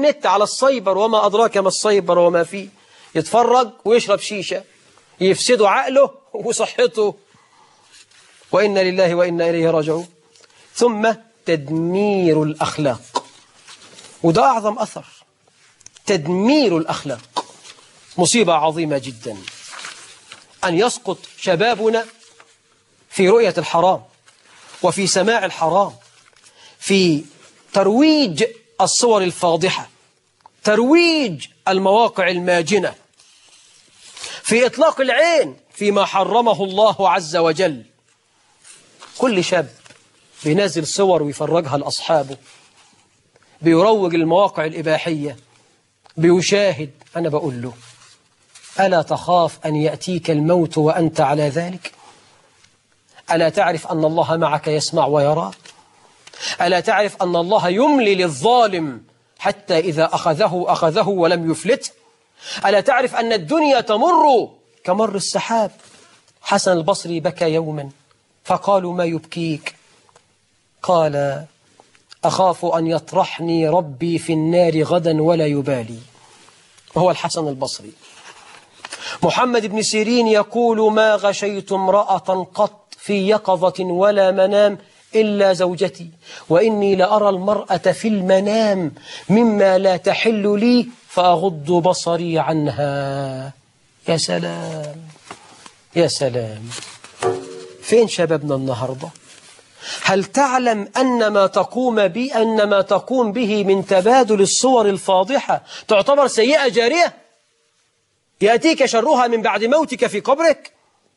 النت على السايبر، وما أدراك ما السايبر وما فيه، يتفرج ويشرب شيشة، يفسدوا عقله وصحته، وإنا لله وإنا إليه راجعون. ثم تدمير الأخلاق، وده أعظم أثر، تدمير الأخلاق، مصيبة عظيمة جدا أن يسقط شبابنا في رؤية الحرام، وفي سماع الحرام، في ترويج الصور الفاضحة، ترويج المواقع الماجنة، في إطلاق العين فيما حرمه الله عز وجل. كل شاب بينزل صور ويفرجها لأصحابه، بيروج المواقع الإباحية، بيشاهد. أنا بقول له: ألا تخاف أن يأتيك الموت وأنت على ذلك؟ ألا تعرف أن الله معك يسمع ويرى؟ ألا تعرف أن الله يملي للظالم حتى إذا أخذه ولم يفلته؟ ألا تعرف أن الدنيا تمر كمر السحاب؟ حسن البصري بكى يوما فقالوا: ما يبكيك؟ قال: أخاف أن يطرحني ربي في النار غدا ولا يبالي. وهو الحسن البصري. محمد بن سيرين يقول: ما غشيت امرأة قط في يقظة ولا منام إلا زوجتي، وإني لأرى المرأة في المنام مما لا تحل لي فأغض بصري عنها. يا سلام يا سلام. فين شبابنا النهاردة؟ هل تعلم أن ما تقوم به من تبادل الصور الفاضحة تعتبر سيئة جارية؟ يأتيك شرها من بعد موتك في قبرك.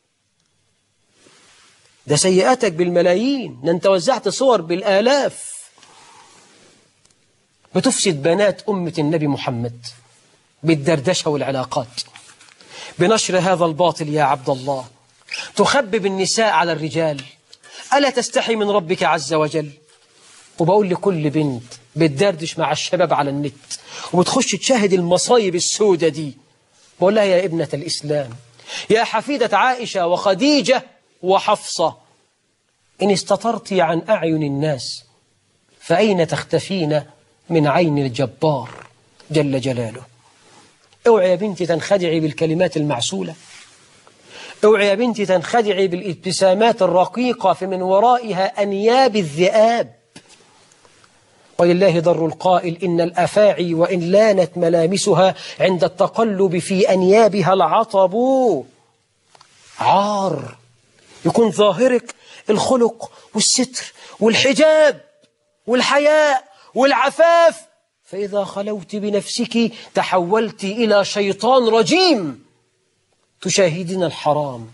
ده سيئاتك بالملايين، أنت وزعت صور بالآلاف. بتفسد بنات أمة النبي محمد بالدردشة والعلاقات، بنشر هذا الباطل يا عبد الله. تخبب النساء على الرجال. ألا تستحي من ربك عز وجل؟ وبقول لكل بنت بتدردش مع الشباب على النت وبتخش تشاهد المصايب السودة دي، بقول لها: يا ابنة الإسلام، يا حفيدة عائشة وخديجة وحفصة، إن استترت عن أعين الناس فأين تختفين من عين الجبار جل جلاله؟ اوعي يا بنتي تنخدعي بالكلمات المعسولة، اوعي يا بنتي تنخدعي بالابتسامات الرقيقة في من ورائها أنياب الذئاب. ولله ضر القائل: إن الأفاعي وإن لانت ملامسها عند التقلب في أنيابها العطب. عار يكون ظاهرك الخلق والستر والحجاب والحياء والعفاف، فإذا خلوت بنفسك تحولت إلى شيطان رجيم، تشاهدين الحرام،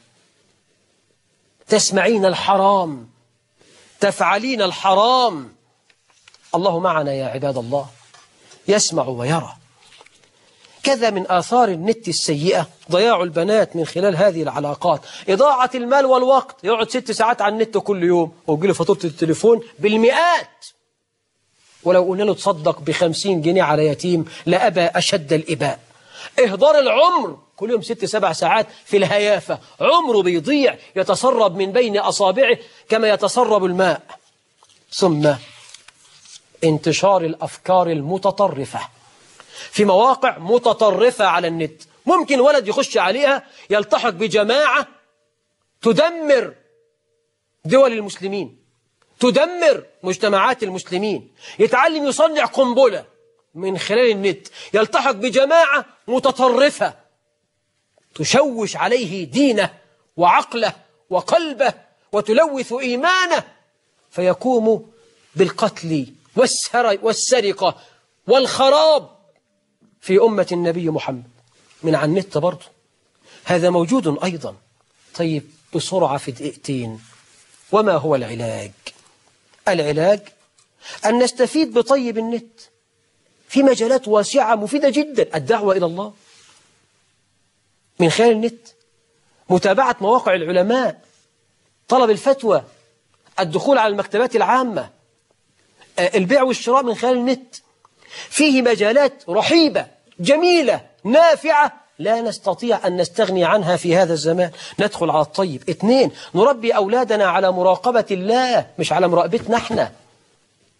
تسمعين الحرام، تفعلين الحرام. الله معنا يا عباد الله، يسمع ويرى. كذا من آثار النت السيئة ضياع البنات من خلال هذه العلاقات، إضاعة المال والوقت. يقعد 6 ساعات على النت كل يوم ويجي له فاتورة التليفون بالمئات، ولو قلنا له تصدق ب50 جنيه على يتيم لأبى أشد الإباء. إهدار العمر، كل يوم 6-7 ساعات في الهيافة، عمره بيضيع يتسرب من بين أصابعه كما يتسرب الماء. ثم انتشار الأفكار المتطرفة في مواقع متطرفة على النت. ممكن ولد يخش عليها يلتحق بجماعة تدمر دول المسلمين، تدمر مجتمعات المسلمين، يتعلم يصنع قنبلة من خلال النت، يلتحق بجماعة متطرفة تشوش عليه دينه وعقله وقلبه وتلوث إيمانه، فيقوم بالقتل والسرقة والخراب في أمة النبي محمد من على النت برضه. هذا موجود أيضا. طيب بسرعة في دقيقتين، وما هو العلاج؟ العلاج أن نستفيد بطيب النت في مجالات واسعة مفيدة جدا. الدعوة إلى الله من خلال النت، متابعة مواقع العلماء، طلب الفتوى، الدخول على المكتبات العامة، البيع والشراء من خلال النت. فيه مجالات رحيبة جميلة نافعة لا نستطيع أن نستغني عنها في هذا الزمان. ندخل على الطيب. 2، نربي أولادنا على مراقبة الله مش على مراقبتنا احنا.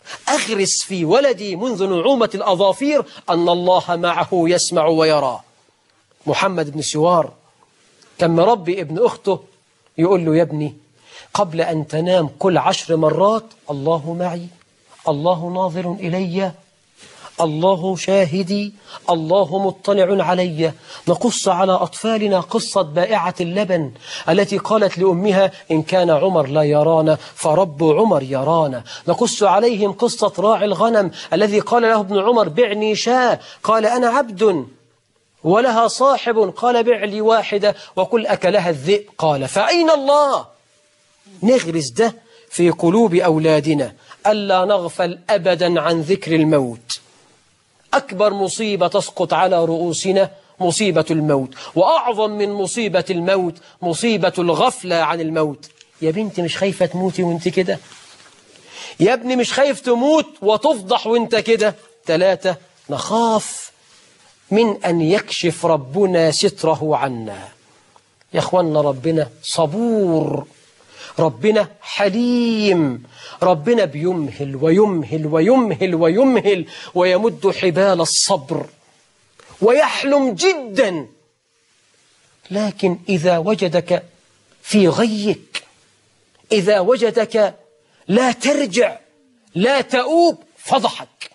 أغرس في ولدي منذ نعومة الأظافير أن الله معه يسمع ويرى. محمد بن سوار كان مربي ابن أخته، يقول له: يا ابني قبل أن تنام قل 10 مرات الله معي، الله ناظر إلي، الله شاهدي، الله مطلع علي. نقص على أطفالنا قصة بائعة اللبن التي قالت لأمها: إن كان عمر لا يرانا فرب عمر يرانا. نقص عليهم قصة راعي الغنم الذي قال له ابن عمر: بعني شاة، قال: أنا عبد ولها صاحب، قال: بع لي واحدة، وقل أكلها الذئب، قال: فأين الله؟ نغرس ده في قلوب أولادنا، ألا نغفل أبدا عن ذكر الموت. أكبر مصيبة تسقط على رؤوسنا مصيبة الموت، وأعظم من مصيبة الموت مصيبة الغفلة عن الموت. يا بنتي مش خايفة تموتي وانت كده؟ يا ابني مش خايف تموت وتفضح وانت كده؟ 3 نخاف من أن يكشف ربنا ستره عنا. يا أخوانا ربنا صبور، ربنا حليم، ربنا بيمهل ويمهل ويمهل ويمهل ويمد حبال الصبر ويحلم جدا. لكن إذا وجدك في غيك، إذا وجدك لا ترجع لا تؤوب، فضحك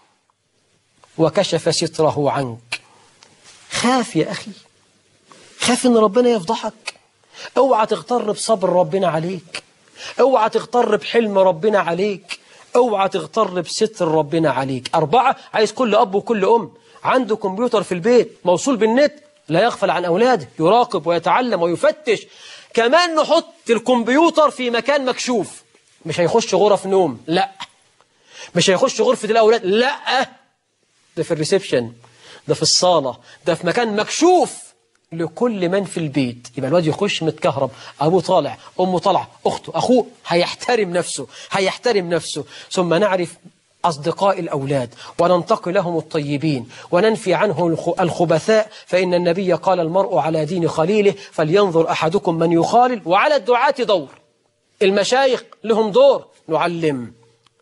وكشف ستره عنك. خاف يا أخي، خاف إن ربنا يفضحك. اوعى تغتر بصبر ربنا عليك، اوعى تغتر بحلم ربنا عليك، اوعى تغتر بستر ربنا عليك. 4 عايز كل أب وكل أم عنده كمبيوتر في البيت موصول بالنت لا يغفل عن أولاده، يراقب ويتعلم ويفتش. كمان نحط الكمبيوتر في مكان مكشوف، مش هيخش غرف نوم، لا، مش هيخش غرفة الأولاد، لا، ده في الريسبشن، ده في الصالة، ده في مكان مكشوف لكل من في البيت. يبقى الواد يخش متكهرب، أبوه طالع، أمه طالعة، أخته، أخوه، هيحترم نفسه، هيحترم نفسه. ثم نعرف أصدقاء الأولاد وننتقي لهم الطيبين وننفي عنهم الخبثاء، فإن النبي قال: المرء على دين خليله فلينظر أحدكم من يخالل. وعلى الدعاة دور، المشايخ لهم دور، نعلم،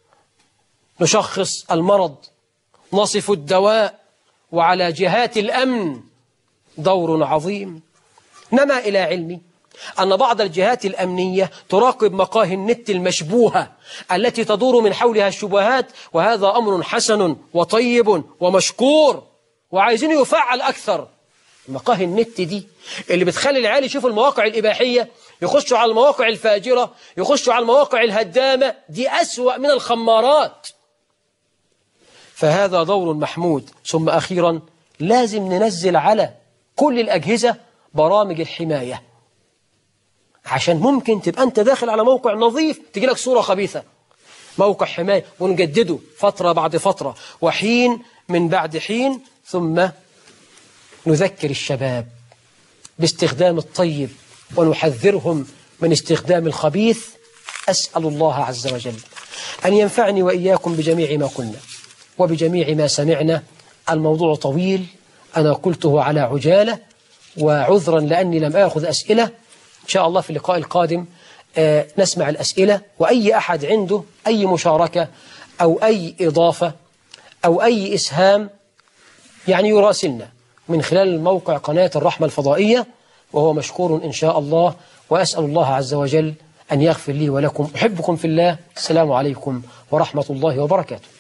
نشخص المرض، نصف الدواء. وعلى جهات الأمن دور عظيم. نما إلى علمي أن بعض الجهات الأمنية تراقب مقاهي النت المشبوهة التي تدور من حولها الشبهات، وهذا أمر حسن وطيب ومشكور وعايزين يفعل أكثر. مقاهي النت دي اللي بتخلي العيال يشوفوا المواقع الإباحية، يخشوا على المواقع الفاجرة، يخشوا على المواقع الهدامة، دي أسوأ من الخمارات. فهذا دور محمود. ثم أخيرا لازم ننزل على كل الأجهزة برامج الحماية، عشان ممكن تبقى أنت داخل على موقع نظيف تجي لك صورة خبيثة. موقع حماية، ونجدده فترة بعد فترة وحين من بعد حين. ثم نذكر الشباب باستخدام الطيب ونحذرهم من استخدام الخبيث. أسأل الله عز وجل أن ينفعني وإياكم بجميع ما قلنا وبجميع ما سمعنا. الموضوع طويل، أنا قلته على عجالة وعذرا لأني لم أخذ أسئلة. إن شاء الله في اللقاء القادم نسمع الأسئلة، وأي أحد عنده أي مشاركة أو أي إضافة أو أي إسهام يعني يراسلنا من خلال الموقع قناة الرحمة الفضائية، وهو مشكور إن شاء الله. وأسأل الله عز وجل أن يغفر لي ولكم. أحبكم في الله. السلام عليكم ورحمة الله وبركاته.